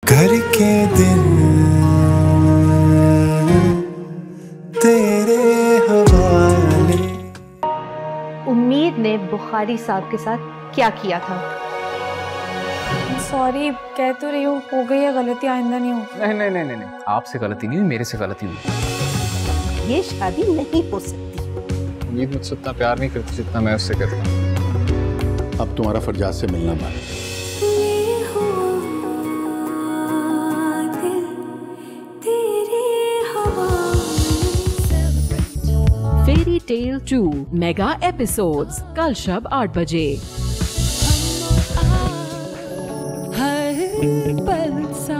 करके दिल तेरे हवाले। उम्मीद ने बुखारी साहब के साथ क्या किया था? सॉरी, कह तो रही हूँ, हो गई है गलती, आइंदा नहीं हो। नहीं, आपसे गलती नहीं हुई, मेरे से गलती हुई। ये शादी नहीं हो सकती। उम्मीद मुझसे उतना प्यार नहीं करती जितना मैं उससे करता हूँ। अब तुम्हारा फरजाद से मिलना बंद। फेरी टेल 2 मेगा एपिसोड्स कल शब 8 बजे। हर पल सा